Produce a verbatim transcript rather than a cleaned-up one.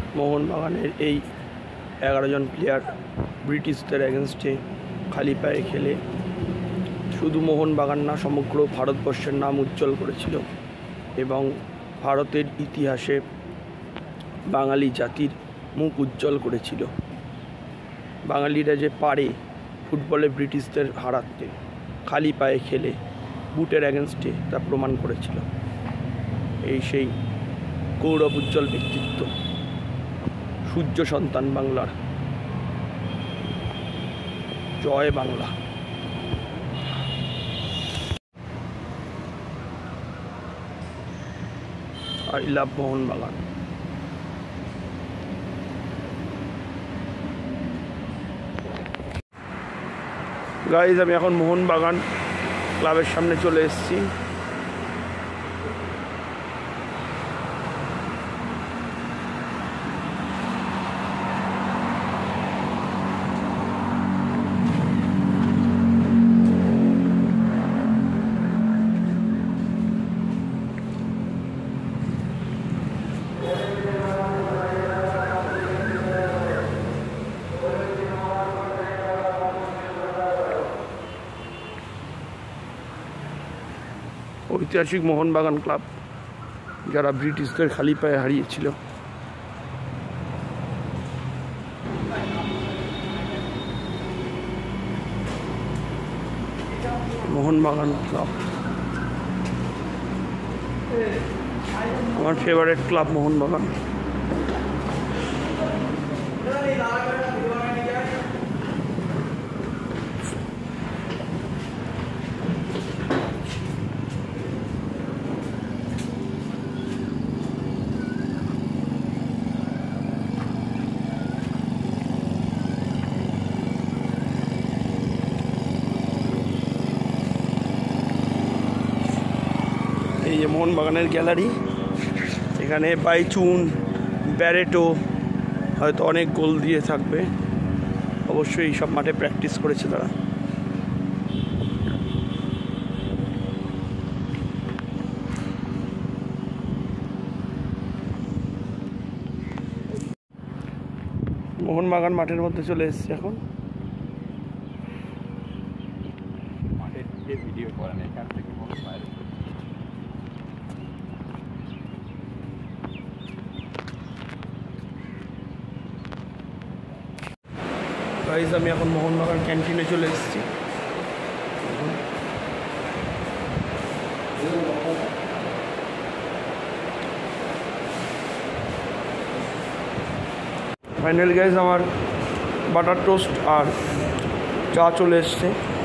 মোহনবাগানের এই এগারো জন প্লেয়ার ব্রিটিশদের এগেনস্টে খালি পায়ে খেলে শুধু মোহনবাগান না সমগ্র ভারতবর্ষের নাম উজ্জ্বল করেছিল এবং ভারতের ইতিহাসে বাঙালি জাতির মুখ উজ্জ্বল করেছিল। বাঙালিরা যে পারে ফুটবলে ব্রিটিশদের হারাতে খালি পায়ে খেলে বুটের এগেনস্টে তা প্রমাণ করেছিল। এই সেই গৌরব উজ্জ্বল ব্যক্তিত্ব, সূর্য সন্তান বাংলার। জয় Bangla. I love Mohun Bagan. Guys, আমি এখন মোহনবাগান ক্লাবের সামনে চলে এসেছি। ঐতিহাসিক মোহনবাগান ক্লাব, যারা ব্রিটিশদের খালি পায়ে হারিয়েছিল। মোহনবাগান ক্লাব আমার ফেভারিট ক্লাব। মোহনবাগান এই যে মোহনবাগানের গ্যালারি, এখানে বাইচুন, ব্যারেটো হয়তো অনেক গোল দিয়ে থাকবে। অবশ্যই এই সব মাঠে প্র্যাকটিস করেছে তারা। মোহনবাগান মাঠের মধ্যে চলে এসেছে এখন। মাঠের দিকে ভিডিও করেন, এখান থেকে গাইজ, আমি এখন মোহনবাগান ক্যান্টিনে চলে এসেছি। ফাইনালি গাইজ, আমার বাটার টোস্ট আর চা চলে এসছে।